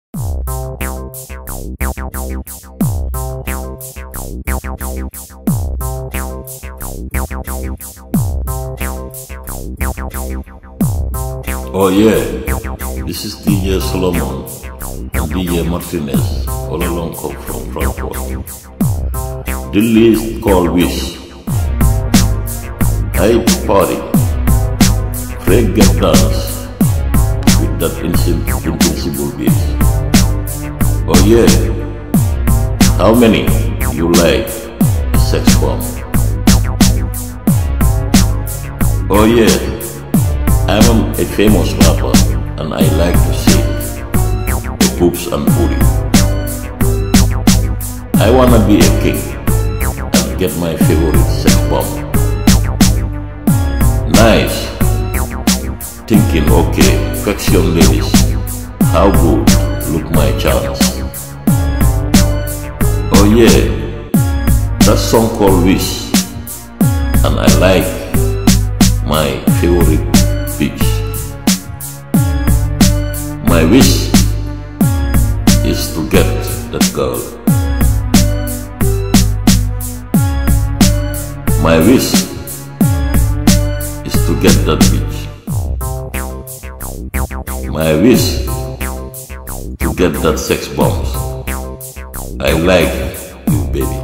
Oh yeah, this is DJ Salomon and DJ Martinez, all along come from Frankfurt. The list called Wish. I party, Fred get dance with that invincible beat. Oh yeah, how many you like a sex bomb? Oh yeah, I'm a famous rapper and I like to see the boobs and booty. I wanna be a king and get my favorite sex bomb. Nice. Thinking, okay, question ladies, how good look my chance? Oh yeah, that song called Wish, and I like my favorite beach. My wish is to get that girl. My wish is to get that bitch. My wish to get that sex bombs. I like you, baby.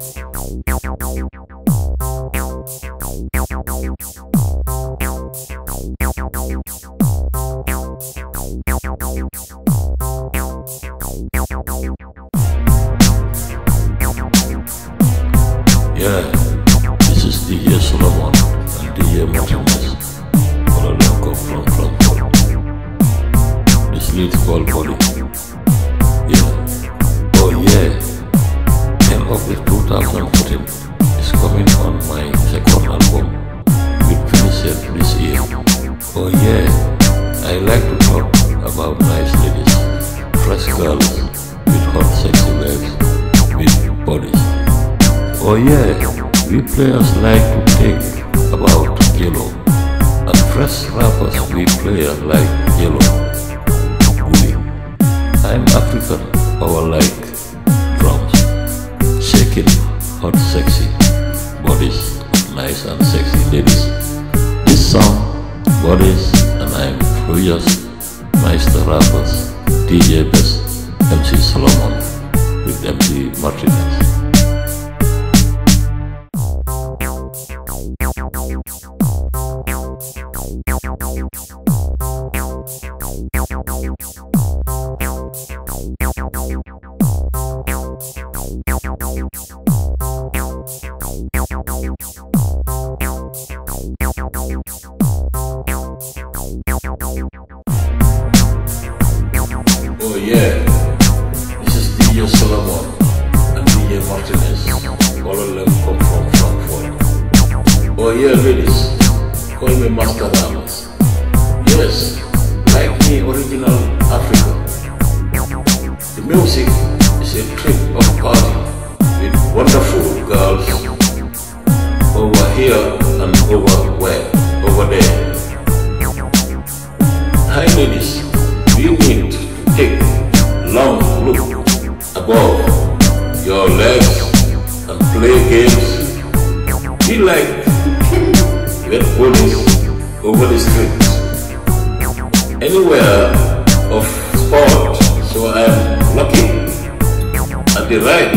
Yeah, this is DJ Salomon and DJ Megamix, all along come from Frankfurt. This lead called Body. Yeah, oh yeah, end of the 2014 is coming on my second album. We finish it this year. Oh yeah, I like to talk about nice ladies, fresh girls with hot sexy legs, with bodies. Oh yeah, we players like to take about yellow, and fresh rappers we players like yellow. Booty. I'm African, power like drums, shaking hot sexy bodies with nice and sexy ladies. This song, Bodies, and I'm furious, Meister rappers, DJ Best, MC Salomon with MC Martinez. Oh yeah, this is DJ Salomon and DJ Martinez, all of them come from Frankfurt. Oh yeah, ladies, call me Master Ramos. Yes, like me, original Africa. The music is a trip of party with wonderful girls over here and over there. Hi ladies, we need to take long look above your legs and play games. We like wet bodies over the streets, anywhere of sport. So I am lucky at the right